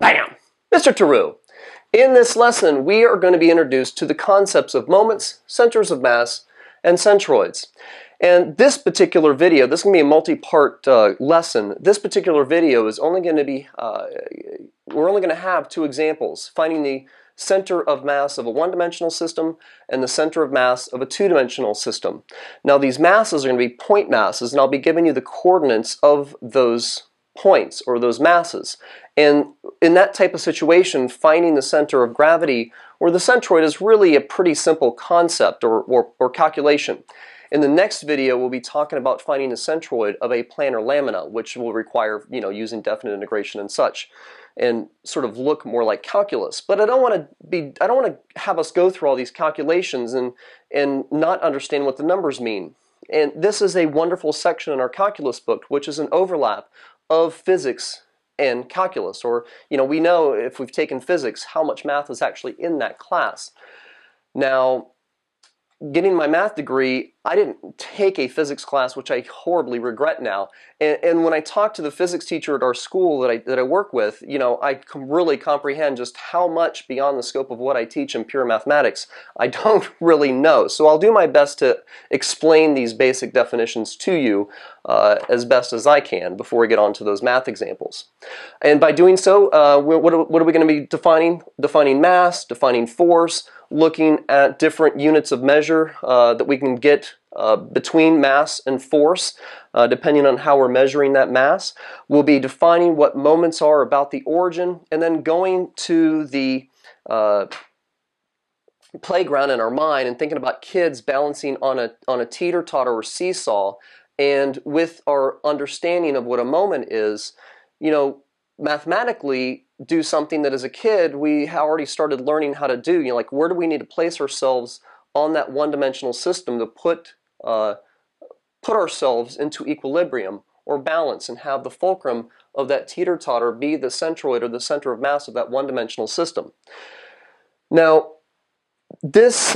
Bam! Mr. Tarrou. In this lesson, we are going to be introduced to the concepts of moments, centers of mass, and centroids. And this particular video, this is going to be a multi-part lesson. This particular video is only going to be, we're only going to have two examples, finding the center of mass of a one-dimensional system and the center of mass of a two-dimensional system. Now these masses are going to be point masses, and I'll be giving you the coordinates of those points or those masses. And in that type of situation, finding the center of gravity or the centroid is really a pretty simple concept or calculation. In the next video, we'll be talking about finding the centroid of a planar lamina, which will require, using definite integration and such, and sort of look more like calculus. But I don't want to have us go through all these calculations and not understand what the numbers mean. And this is a wonderful section in our calculus book, which is an overlap of physics and calculus. Or, we know if we've taken physics, how much math is actually in that class. Now, getting my math degree, I didn't take a physics class, which I horribly regret now. And when I talk to the physics teacher at our school that I work with, I can really comprehend just how much beyond the scope of what I teach in pure mathematics I don't really know. So I'll do my best to explain these basic definitions to you as best as I can before we get on to those math examples. And by doing so, what are we going to be defining? Defining mass, defining force, looking at different units of measure that we can get between mass and force, depending on how we're measuring that mass. We'll be defining what moments are about the origin, and then going to the playground in our mind and thinking about kids balancing on a teeter-totter or seesaw, and with our understanding of what a moment is, mathematically do something that as a kid we already started learning how to do. Like, where do we need to place ourselves on that one-dimensional system to put ourselves into equilibrium or balance and have the fulcrum of that teeter-totter be the centroid or the center of mass of that one-dimensional system. Now, this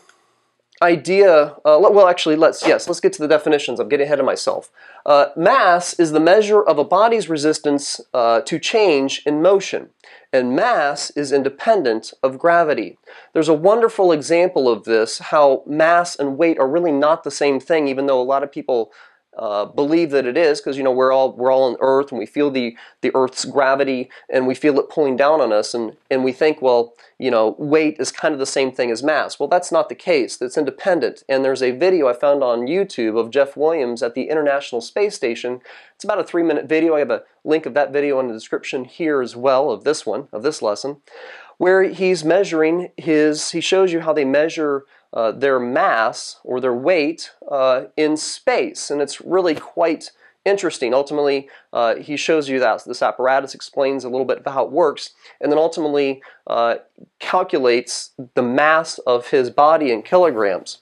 idea, well actually let's get to the definitions. I'm getting ahead of myself. Mass is the measure of a body's resistance to change in motion, and mass is independent of gravity. There's a wonderful example of this, how mass and weight are really not the same thing, even though a lot of people believe that it is, because we're all on Earth and we feel the Earth's gravity and we feel it pulling down on us, and we think, well, weight is kind of the same thing as mass. Well, that's not the case. It's independent. And there's a video I found on YouTube of Jeff Williams at the International Space Station. It's about a 3-minute video. I have a link of that video in the description here as well of this lesson, where he's measuring he shows you how they measure their mass or their weight in space, and it's really quite interesting. Ultimately, he shows you that this apparatus, explains a little bit about how it works, and then ultimately calculates the mass of his body in kilograms.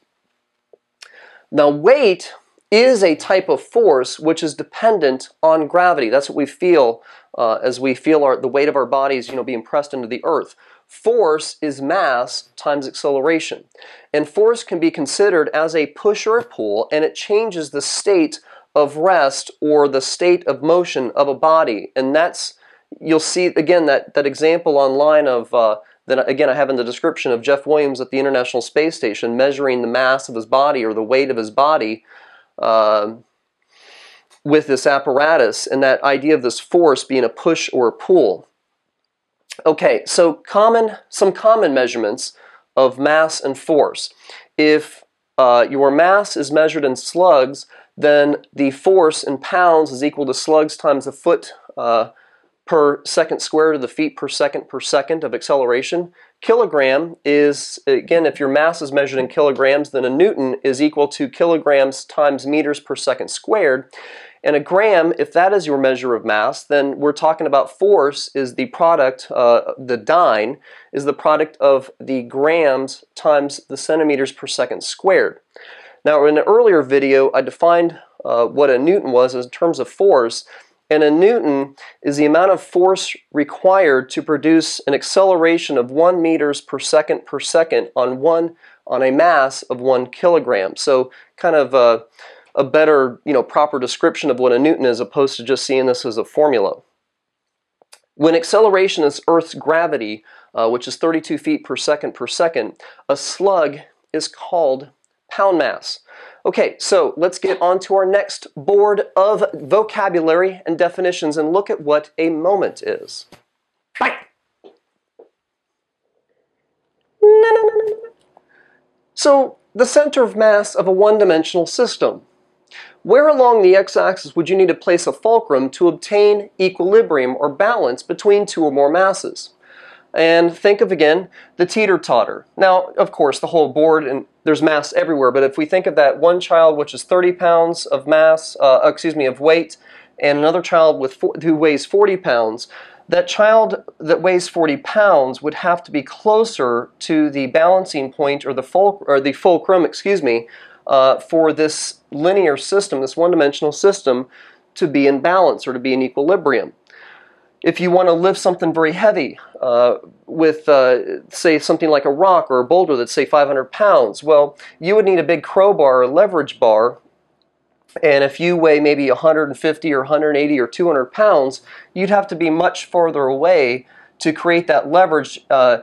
Now, weight is a type of force which is dependent on gravity. That's what we feel as we feel the weight of our bodies, being pressed into the earth. Force is mass times acceleration. And force can be considered as a push or a pull, and it changes the state of rest or the state of motion of a body. And you'll see again that example online of that again I have in the description of Jeff Williams at the International Space Station measuring the mass of his body or the weight of his body with this apparatus, and that idea of this force being a push or a pull. Okay, so some common measurements of mass and force. If your mass is measured in slugs, then the force in pounds is equal to slugs times the foot per second squared, or the feet per second of acceleration. Kilogram is, again, if your mass is measured in kilograms, then a Newton is equal to kilograms times meters per second squared. And a gram, if that is your measure of mass, then we're talking about force is the product, the dyne, is the product of the grams times the centimeters per second squared. Now, in an earlier video, I defined what a Newton was in terms of force, and a Newton is the amount of force required to produce an acceleration of 1 meters per second on a mass of 1 kilogram. So kind of a better, proper description of what a Newton is, opposed to just seeing this as a formula. When acceleration is Earth's gravity, which is 32 feet per second, a slug is called pound mass. Okay, so let's get on to our next board of vocabulary and definitions and look at what a moment is. Bang! So, the center of mass of a one-dimensional system. Where along the x-axis would you need to place a fulcrum to obtain equilibrium or balance between two or more masses? And think of, again, the teeter-totter. Now, of course, the whole board, and there's mass everywhere, but if we think of that one child which is 30 pounds of mass, of weight, and another child who weighs 40 pounds, that child that weighs 40 pounds would have to be closer to the balancing point or the fulcrum, for this linear system, this one-dimensional system, to be in balance or to be in equilibrium. If you want to lift something very heavy with, say, something like a rock or a boulder that's, say, 500 pounds, well, you would need a big crowbar or leverage bar. And if you weigh maybe 150 or 180 or 200 pounds, you'd have to be much farther away to create that leverage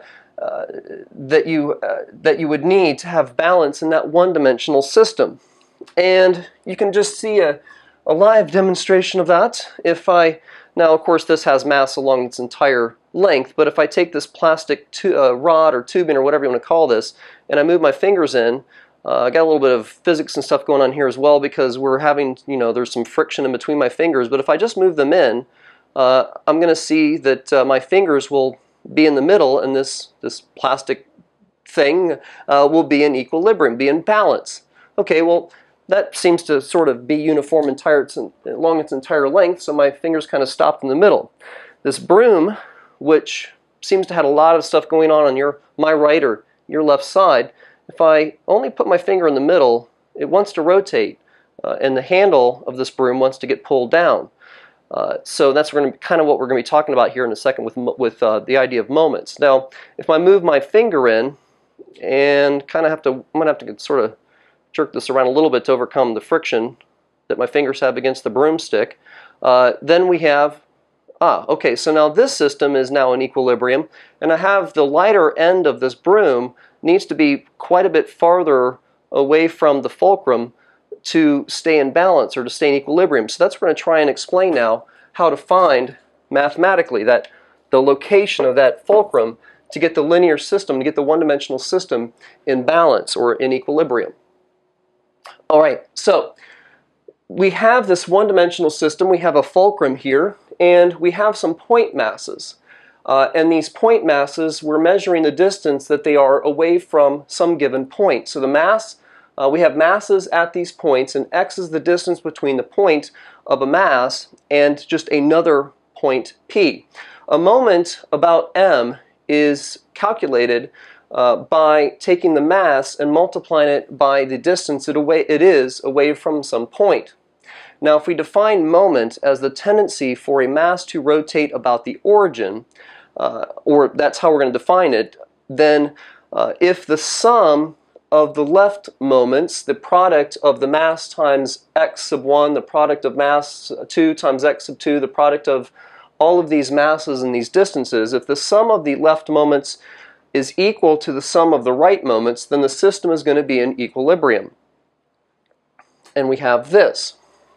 that you would need to have balance in that one-dimensional system. And you can just see a live demonstration of that. Now, of course, this has mass along its entire length, but if I take this plastic rod or tubing or whatever you want to call this, and I move my fingers in, I got a little bit of physics and stuff going on here as well because we're having, there's some friction in between my fingers, but if I just move them in, I'm going to see that my fingers will be in the middle and this plastic thing will be in equilibrium, be in balance. Okay, well, that seems to sort of be uniform along its entire length, so my fingers kind of stopped in the middle. This broom, which seems to have a lot of stuff going on my right or your left side, if I only put my finger in the middle, it wants to rotate, and the handle of this broom wants to get pulled down. So that's kind of what we're going to be talking about here in a second with the idea of moments. Now, if I move my finger in and I'm going to have to sort of jerk this around a little bit to overcome the friction that my fingers have against the broomstick, then we have, okay, so now this system is now in equilibrium, and I have the lighter end of this broom needs to be quite a bit farther away from the fulcrum to stay in balance or to stay in equilibrium. So that's what we're going to try and explain now, how to find mathematically the location of that fulcrum to get the linear system, to get the one-dimensional system in balance or in equilibrium. All right, so we have this one-dimensional system, we have a fulcrum here, and we have some point masses. And these point masses, we're measuring the distance that they are away from some given point. So the mass, we have masses at these points, and x is the distance between the point of a mass and just another point p. A moment about m is calculated by taking the mass and multiplying it by the distance it is away from some point. Now, if we define moment as the tendency for a mass to rotate about the origin, or that's how we're going to define it, then if the sum of the left moments, the product of the mass times x sub 1, the product of mass 2 times x sub 2, the product of all of these masses and these distances, if the sum of the left moments is equal to the sum of the right moments, then the system is going to be in equilibrium. And we have this.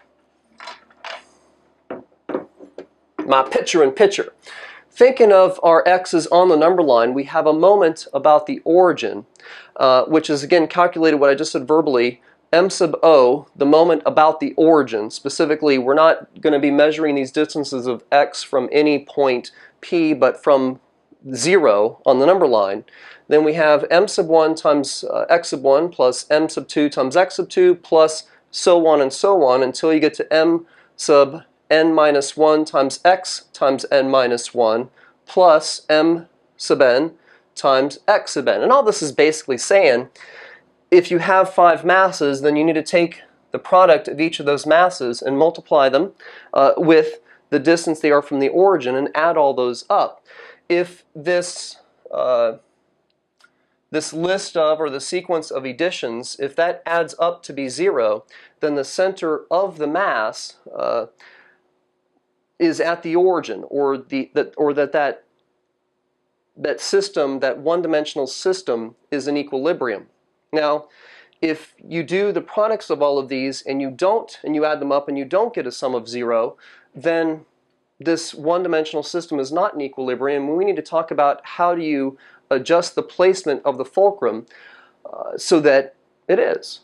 My picture-in-picture. Thinking of our x's on the number line, we have a moment about the origin, which is again calculated what I just said verbally, m sub o, the moment about the origin. Specifically, we're not going to be measuring these distances of x from any point p, but from 0 on the number line. Then we have m sub 1 times x sub 1 plus m sub 2 times x sub 2 plus so on and so on until you get to m sub n minus 1 times x times n minus 1 plus m sub n times x sub n. And all this is basically saying if you have 5 masses, then you need to take the product of each of those masses and multiply them with the distance they are from the origin and add all those up. If this list of, or the sequence of additions, if that adds up to be 0, then the center of the mass is at the origin, or that system, that one-dimensional system, is in equilibrium. Now, if you do the products of all of these and you add them up and you don't get a sum of 0, then this one-dimensional system is not in equilibrium. We need to talk about how do you adjust the placement of the fulcrum so that it is.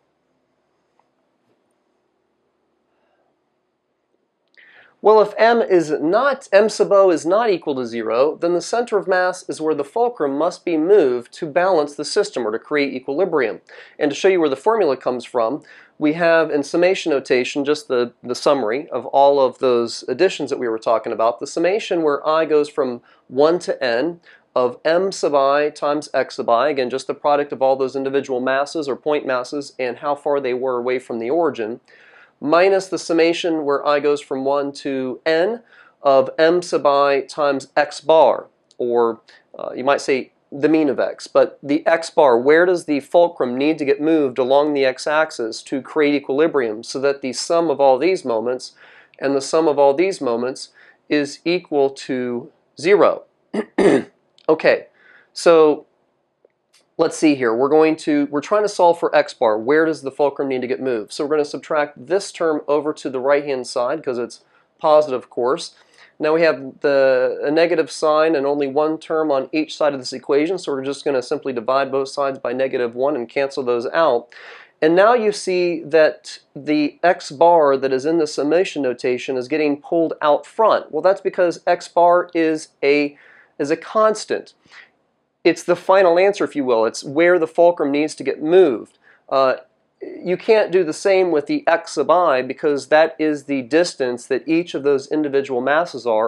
Well, if m sub o is not equal to 0, then the center of mass is where the fulcrum must be moved to balance the system or to create equilibrium. And to show you where the formula comes from, we have in summation notation just the summary of all of those additions that we were talking about. The summation where I goes from 1 to n of m sub I times x sub I, again just the product of all those individual masses or point masses and how far they were away from the origin, minus the summation where I goes from 1 to n of m sub I times x bar, or you might say the mean of x, but the x bar, where does the fulcrum need to get moved along the x-axis to create equilibrium so that the sum of all these moments and the sum of all these moments is equal to 0. Okay, so let's see here. We're trying to solve for x bar. Where does the fulcrum need to get moved? So we're going to subtract this term over to the right-hand side because it's positive, of course. Now we have a negative sign and only one term on each side of this equation, so we're just going to simply divide both sides by -1 and cancel those out. And now you see that the x bar that is in the summation notation is getting pulled out front. Well, that's because x bar is a constant. It's the final answer, if you will. It's where the fulcrum needs to get moved. You can't do the same with the x sub I because that is the distance that each of those individual masses are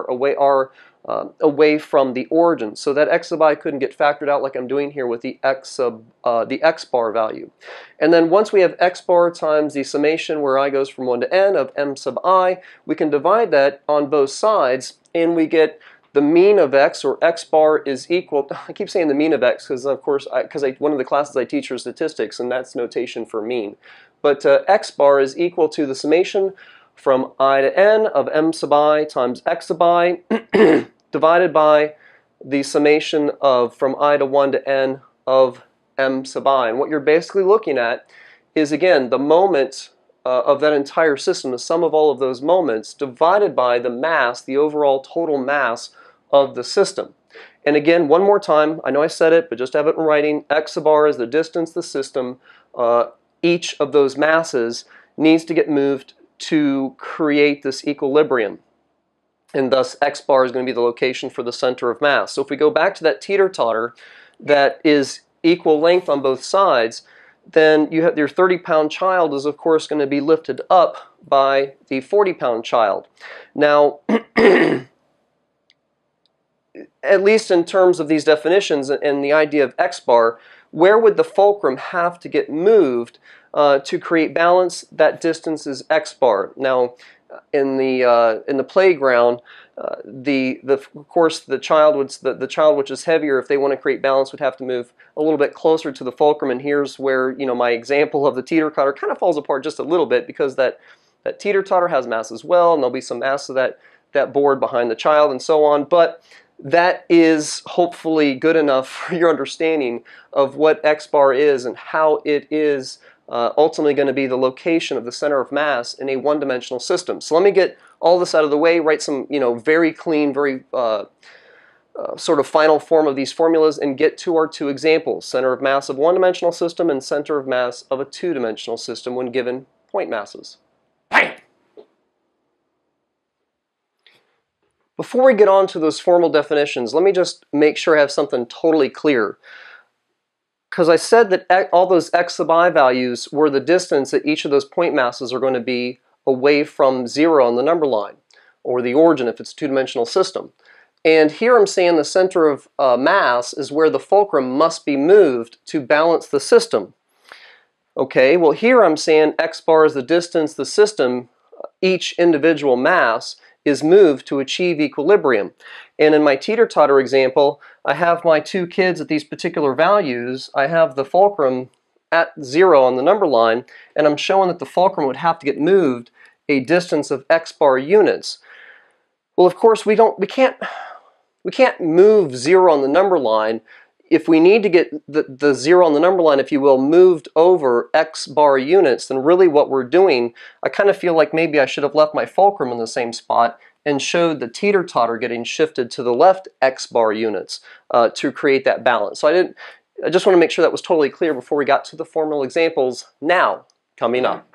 away from the origin. So that x sub I couldn't get factored out like I'm doing here with the x bar value. And then once we have x bar times the summation where I goes from 1 to n of m sub I, we can divide that on both sides and we get the mean of x, or x bar, is equal, I keep saying the mean of x because of course, one of the classes I teach are statistics and that's notation for mean. But x bar is equal to the summation from I to n of m sub I times x sub I divided by the summation of from I to 1 to n of m sub I. And what you're basically looking at is, again, the moment of that entire system, the sum of all of those moments, divided by the mass, the overall total mass of the system. And again, one more time, I know I said it, but just have it in writing, x sub r is the distance the system, each of those masses needs to get moved to create this equilibrium. And thus x bar is going to be the location for the center of mass. So if we go back to that teeter-totter that is equal length on both sides, then you have your 30-pound child is of course going to be lifted up by the 40-pound child. Now, at least in terms of these definitions and the idea of x bar, where would the fulcrum have to get moved to create balance? That distance is x bar. Now, in the playground, of course the child which is heavier, if they want to create balance, would have to move a little bit closer to the fulcrum. And here's where my example of the teeter-totter kind of falls apart just a little bit, because that teeter-totter has mass as well, and there'll be some mass of that board behind the child and so on. But that is hopefully good enough for your understanding of what x bar is and how it is ultimately going to be the location of the center of mass in a one-dimensional system. So let me get all this out of the way, write some very clean, very sort of final form of these formulas, and get to our two examples: center of mass of one-dimensional system and center of mass of a two-dimensional system when given point masses. Bam! Before we get on to those formal definitions, let me just make sure I have something totally clear. Because I said that all those x sub I values were the distance that each of those point masses are going to be away from 0 on the number line, or the origin if it's a two-dimensional system. And here I'm saying the center of mass is where the fulcrum must be moved to balance the system. Okay, well here I'm saying x bar is the distance the system, each individual mass, is moved to achieve equilibrium. And in my teeter-totter example, I have my two kids at these particular values. I have the fulcrum at 0 on the number line, and I'm showing that the fulcrum would have to get moved a distance of x bar units. Well, of course, we can't move 0 on the number line. If we need to get the 0 on the number line, if you will, moved over x bar units, then really what we're doing, I kind of feel like maybe I should have left my fulcrum in the same spot and showed the teeter-totter getting shifted to the left x bar units to create that balance. So I just want to make sure that was totally clear before we got to the formal examples now coming up.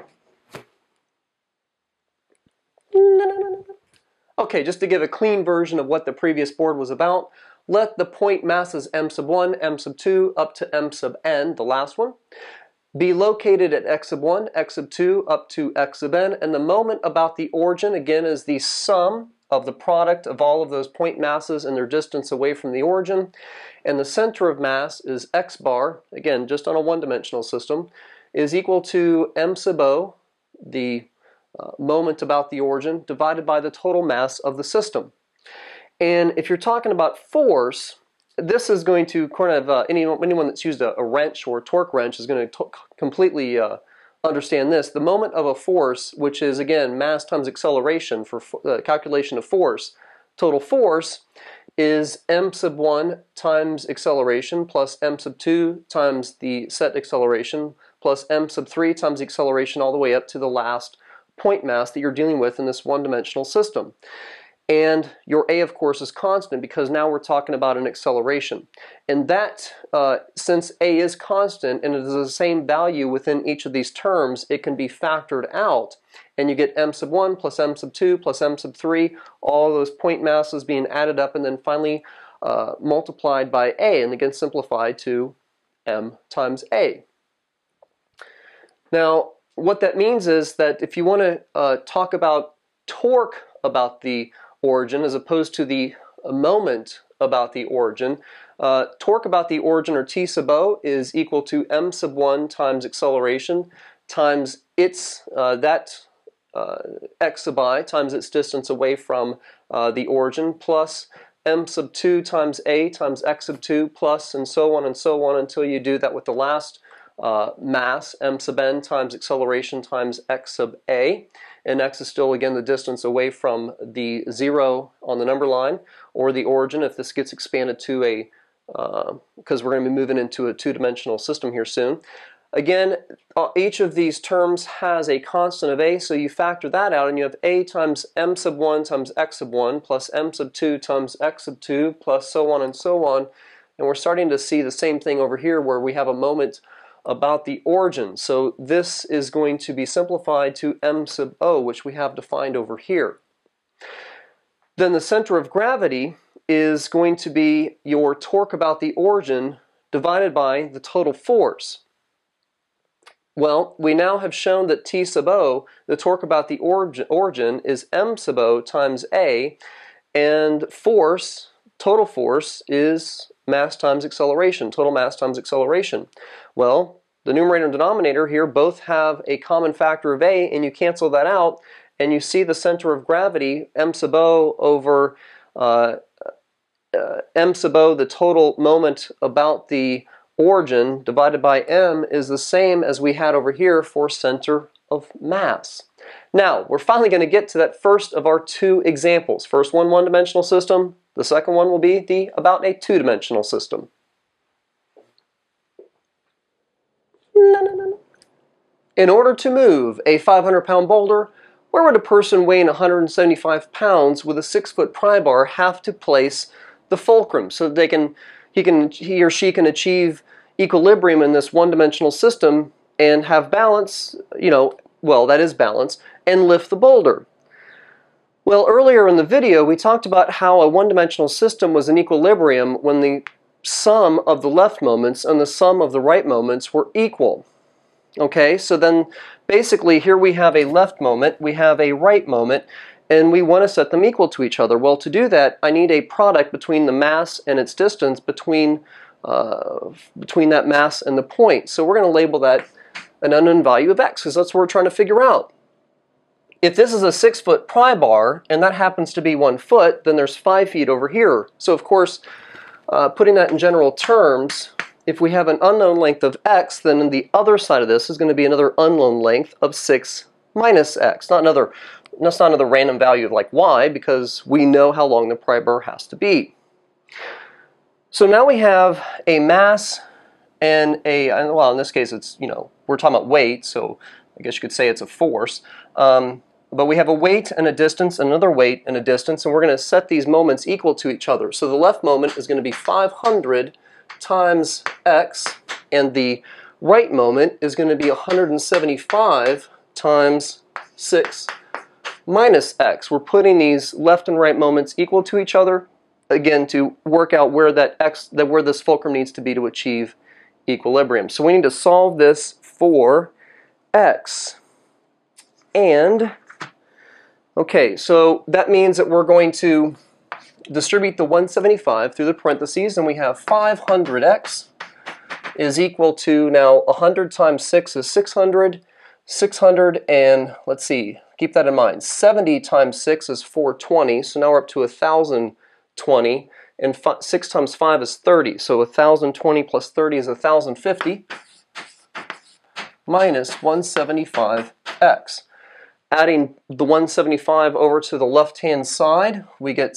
Okay, just to give a clean version of what the previous board was about, let the point masses m sub 1, m sub 2, up to m sub n, the last one, be located at x sub 1, x sub 2, up to x sub n, and the moment about the origin, again, is the sum of the product of all of those point masses and their distance away from the origin, and the center of mass is x bar, again, just on a one-dimensional system, is equal to m sub o, the moment about the origin, divided by the total mass of the system. And if you're talking about force, this is going to kind of, anyone that's used a wrench or a torque wrench is going to completely understand this. The moment of a force, which is again mass times acceleration for calculation of force, total force is m sub 1 times acceleration plus m sub 2 times the set acceleration plus m sub 3 times acceleration all the way up to the last point mass that you're dealing with in this one-dimensional system. And your a, of course, is constant because now we're talking about an acceleration. And that, since a is constant and it is the same value within each of these terms, it can be factored out. And you get m sub 1 plus m sub 2 plus m sub 3, all those point masses being added up and then finally multiplied by a, and again simplified to m times a. Now, what that means is that if you want to talk about torque about the origin as opposed to the moment about the origin, torque about the origin, or T sub O, is equal to m sub 1 times acceleration times its x sub I times its distance away from the origin plus m sub 2 times a times x sub 2 plus and so on until you do that with the last mass, m sub n times acceleration times x sub a, and x is still again the distance away from the 0 on the number line or the origin if this gets expanded to a, because we're going to be moving into a two-dimensional system here soon. Again, each of these terms has a constant of a, so you factor that out and you have a times m sub 1 times x sub 1 plus m sub 2 times x sub 2 plus so on, and we're starting to see the same thing over here where we have a moment about the origin. So this is going to be simplified to m sub o, which we have defined over here. Then the center of gravity is going to be your torque about the origin divided by the total force. Well, we now have shown that T sub o, the torque about the origin, is m sub o times a, and force, total force, is mass times acceleration, total mass times acceleration. Well, the numerator and denominator here both have a common factor of a, and you cancel that out, and you see the center of gravity, m sub o over m sub o, the total moment about the origin, divided by m, is the same as we had over here for center of mass. Now, we're finally going to get to that first of our two examples. First one, one-dimensional system. The second one will be about a two-dimensional system. In order to move a 500-pound boulder, where would a person weighing 175 pounds with a 6-foot pry bar have to place the fulcrum so that he or she can achieve equilibrium in this one-dimensional system and have balance, well, that is balance, and lift the boulder? Well, earlier in the video we talked about how a one-dimensional system was in equilibrium when the sum of the left moments and the sum of the right moments were equal. Okay, so then basically here we have a left moment, we have a right moment, and we want to set them equal to each other. Well, to do that, I need a product between the mass and its distance between that mass and the point. So we're going to label that an unknown value of x, because that's what we're trying to figure out. If this is a 6-foot pry bar, and that happens to be 1 foot, then there's 5 feet over here. So of course, putting that in general terms, if we have an unknown length of x, then the other side of this is going to be another unknown length of 6 minus x. Not another That's not another random value like y, because we know how long the pry bar has to be. So now we have a mass and well, in this case it's, we're talking about weight, so I guess you could say it's a force. But we have a weight and a distance, another weight and a distance, and we're going to set these moments equal to each other. So the left moment is going to be 500 times x, and the right moment is going to be 175 times 6 minus x. We're putting these left and right moments equal to each other, again, to work out where where this fulcrum needs to be to achieve equilibrium. So we need to solve this for x. And, okay, so that means that we're going to distribute the 175 through the parentheses, and we have 500x is equal to, now 100 times 6 is 600, 600, and let's see, keep that in mind, 70 times 6 is 420, so now we're up to 1,020, and 6 times 5 is 30, so 1,020 plus 30 is 1,050, minus 175x. Adding the 175 over to the left-hand side, we get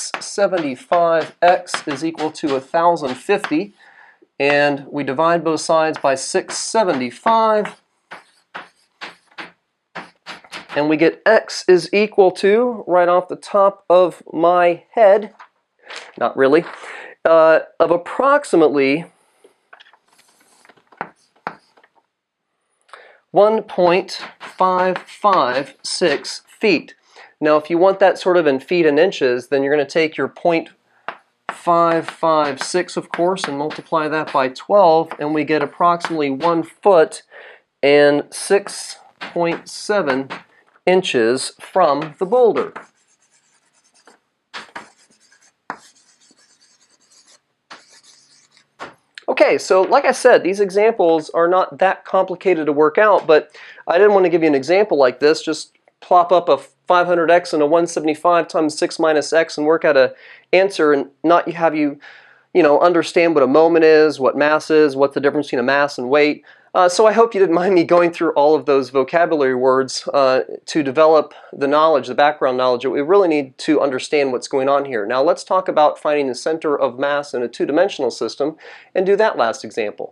675x is equal to 1,050, and we divide both sides by 675, and we get x is equal to, right off the top of my head, not really, of approximately 1.556 feet. Now, if you want that sort of in feet and inches, then you're going to take your 0.556, of course, and multiply that by 12, and we get approximately 1 foot and 6.7 inches from the boulder. Okay, so like I said, these examples are not that complicated to work out, but I didn't want to give you an example like this. Just plop up a 500x and a 175 times 6 minus x and work out an answer, and not have you, understand what a moment is, what mass is, what's the difference between a mass and weight. So I hope you didn't mind me going through all of those vocabulary words to develop the knowledge, the background knowledge that we really need to understand what's going on here. Now let's talk about finding the center of mass in a two-dimensional system and do that last example.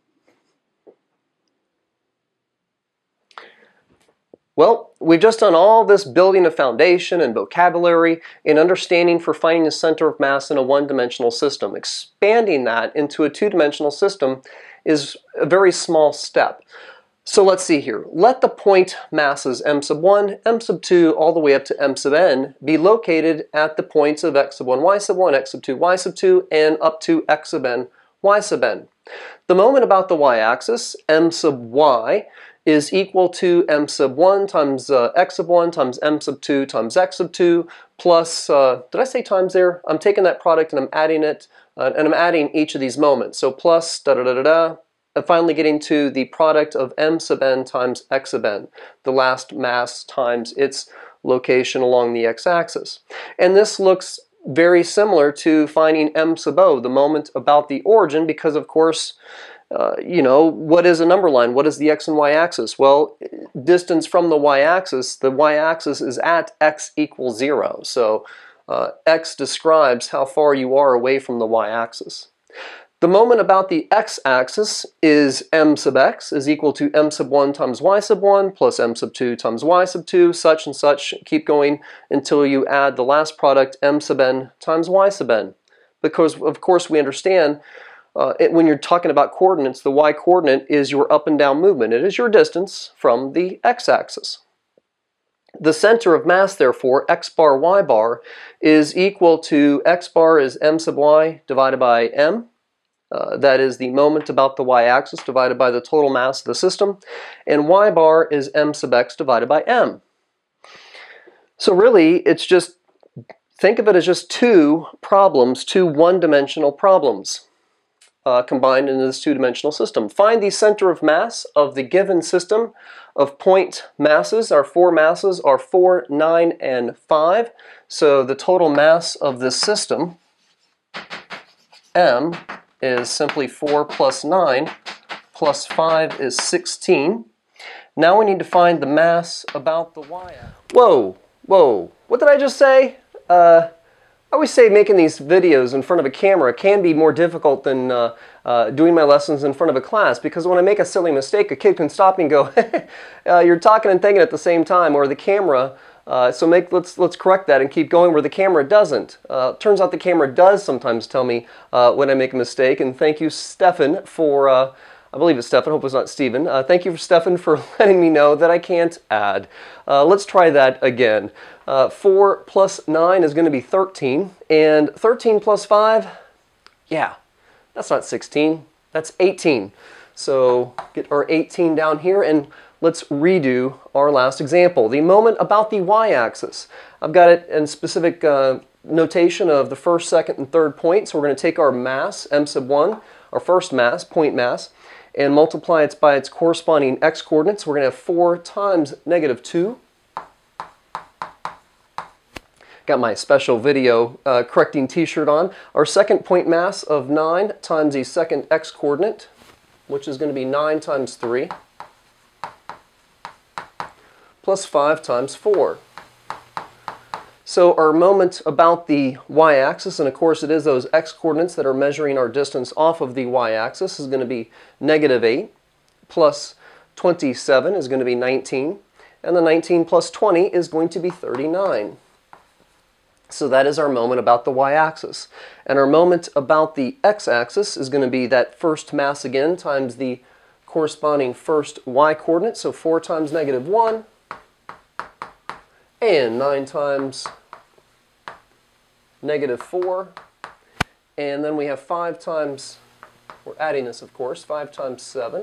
Well, we've just done all this building of foundation and vocabulary and understanding for finding the center of mass in a one-dimensional system. Expanding that into a two-dimensional system is a very small step. So let's see here. Let the point masses m sub 1, m sub 2, all the way up to m sub n be located at the points of x sub 1, y sub 1, x sub 2, y sub 2, and up to x sub n, y sub n. The moment about the y-axis, m sub y, is equal to m sub 1 times x sub 1 times m sub 2 times x sub 2 plus, did I say times there? I'm taking that product and I'm adding it, and I'm adding each of these moments. So plus da-da-da-da-da, and finally getting to the product of m sub n times x sub n, the last mass times its location along the x-axis. And this looks very similar to finding m sub o, the moment about the origin, because of course, what is a number line? What is the x and y axis? Well, distance from the y-axis is at x equals 0. So x describes how far you are away from the y-axis. The moment about the x-axis is m sub x is equal to m sub 1 times y sub 1 plus m sub 2 times y sub 2, such and such, keep going until you add the last product m sub n times y sub n. Because, of course, we understand when you're talking about coordinates, the y-coordinate is your up and down movement. It is your distance from the x-axis. The center of mass, therefore, x bar, y bar, is equal to x bar is m sub y divided by m. That is the moment about the y-axis divided by the total mass of the system. And y bar is m sub x divided by m. So really, it's just, think of it as just two problems, two one-dimensional problems. Combined into this two-dimensional system. Find the center of mass of the given system of point masses. Our four masses are 4, 9, and 5. So the total mass of this system, m, is simply 4 plus 9 plus 5 is 16. Now we need to find the mass about the y-axis. Whoa, whoa, what did I just say? I always say making these videos in front of a camera can be more difficult than doing my lessons in front of a class, because when I make a silly mistake, a kid can stop me and go, you're talking and thinking at the same time, or the camera, let's correct that and keep going where the camera doesn't. Turns out the camera does sometimes tell me when I make a mistake, and thank you, Stefan, for I believe it's Stefan, I hope it's not Steven. Thank you, Stefan, for letting me know that I can't add. Let's try that again. 4 plus 9 is going to be 13, and 13 plus 5, yeah, that's not 16, that's 18. So get our 18 down here, and let's redo our last example. The moment about the y-axis. I've got it in specific notation of the first, second, and third point, so we're going to take our mass, m sub 1, our first mass, point mass, and multiply it by its corresponding x-coordinates. We're going to have 4 times negative 2. Got my special video correcting t-shirt on. Our second point mass of 9 times the second x-coordinate, which is going to be 9 times 3, plus 5 times 4. So our moment about the y-axis, and of course it is those x-coordinates that are measuring our distance off of the y-axis, is going to be negative 8, plus 27 is going to be 19, and the 19 plus 20 is going to be 39. So that is our moment about the y-axis. And our moment about the x-axis is going to be that first mass again times the corresponding first y-coordinate, so 4 times negative 1, and 9 times negative 4, and then we have 5 times, we're adding this of course, 5 times 7,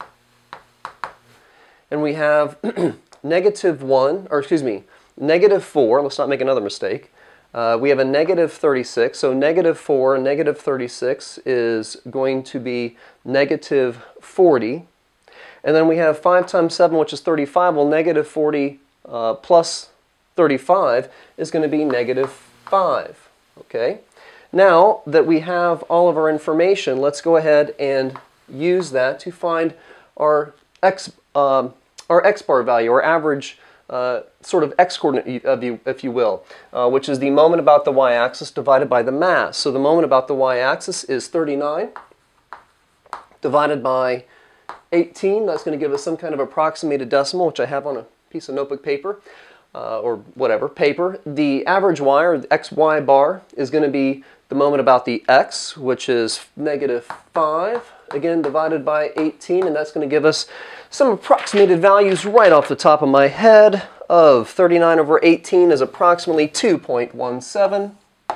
and we have negative 1, or excuse me, negative 4, let's not make another mistake. We have a negative 36, so negative 4 and negative 36 is going to be negative 40, and then we have 5 times 7, which is 35. Well, negative 40 plus 35 is going to be negative 5. Okay. Now that we have all of our information, let's go ahead and use that to find our x-bar value, our average sort of x-coordinate, if you will, which is the moment about the y-axis divided by the mass. So the moment about the y-axis is 39 divided by 18. That's going to give us some kind of approximated decimal, which I have on a piece of notebook paper. Or whatever, paper. The average y, or the xy bar, is going to be the moment about the x, which is negative 5, again divided by 18, and that's going to give us some approximated values right off the top of my head of 39 over 18 is approximately 2.17,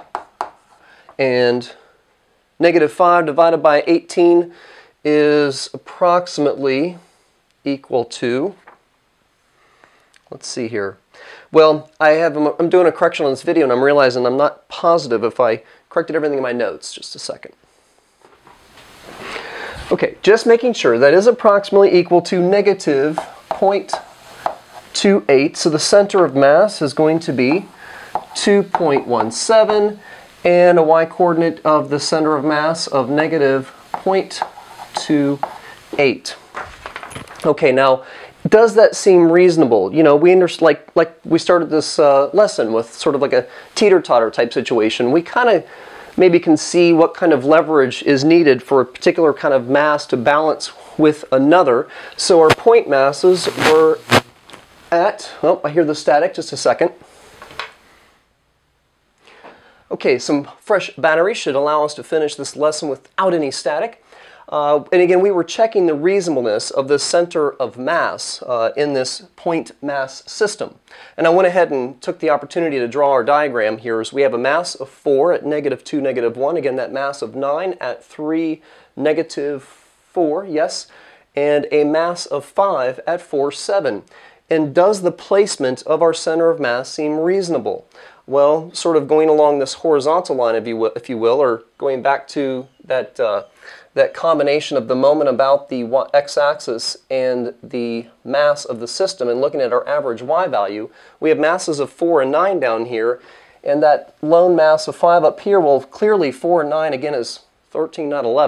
and negative 5 divided by 18 is approximately equal to, let's see here. Well, I'm doing a correction on this video, and I'm realizing I'm not positive if I corrected everything in my notes. Just a second. Okay, just making sure that is approximately equal to negative 0.28. So the center of mass is going to be 2.17, and a y-coordinate of the center of mass of negative 0.28. Okay, now, does that seem reasonable? You know, we understand, like we started this lesson with sort of like a teeter-totter type situation. We kind of maybe can see what kind of leverage is needed for a particular kind of mass to balance with another. So our point masses were at, oh, I hear the static, just a second. Okay, some fresh batteries should allow us to finish this lesson without any static. And again, we were checking the reasonableness of the center of mass in this point mass system. And I went ahead and took the opportunity to draw our diagram here as we have a mass of 4 at negative 2, negative 1. Again, that mass of 9 at 3, negative 4, yes. And a mass of 5 at 4, 7. And does the placement of our center of mass seem reasonable? Well, sort of going along this horizontal line, if you will, or going back to that that combination of the moment about the x-axis and the mass of the system, and looking at our average y value, we have masses of 4 and 9 down here, and that lone mass of 5 up here, well, clearly 4 and 9 again is 13, not 11.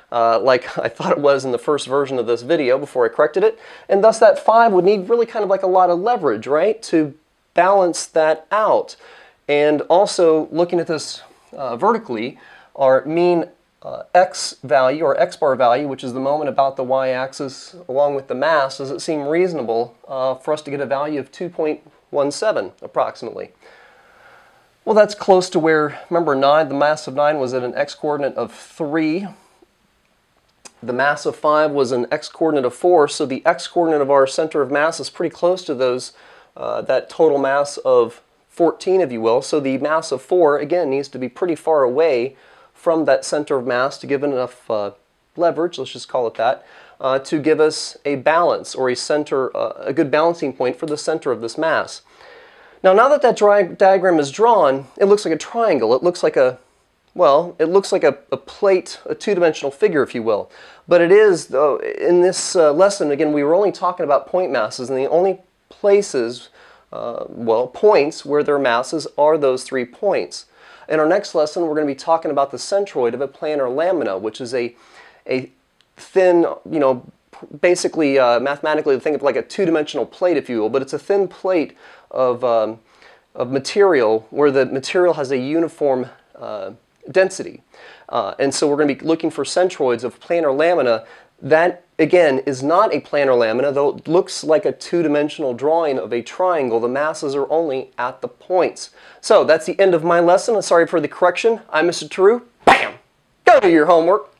like I thought it was in the first version of this video before I corrected it, and thus that 5 would need really kind of like a lot of leverage, right, to balance that out. And also, looking at this vertically, our mean x value, or x bar value, which is the moment about the y-axis along with the mass, does it seem reasonable for us to get a value of 2.17 approximately? Well, that's close to where, remember, the mass of 9 was at an x-coordinate of 3. The mass of 5 was an x-coordinate of 4, so the x-coordinate of our center of mass is pretty close to those, that total mass of 14, if you will. So the mass of 4, again, needs to be pretty far away from that center of mass to give it enough leverage, let's just call it that, to give us a balance, or a center, a good balancing point for the center of this mass. Now that that diagram is drawn, it looks like a triangle. It looks like a, well, it looks like a plate, a two-dimensional figure, if you will. But it is, though, in this lesson, again, we were only talking about point masses, and the only places, well, points where there are masses are those 3 points. In our next lesson, we're going to be talking about the centroid of a planar lamina, which is a thin, you know, basically mathematically think of like a two-dimensional plate, if you will, but it's a thin plate of material where the material has a uniform density. And so we're going to be looking for centroids of planar lamina. That, again, is not a planar lamina, though it looks like a two-dimensional drawing of a triangle. The masses are only at the points. So that's the end of my lesson. Sorry for the correction. I'm Mr. Tarrou. Bam! Go do your homework.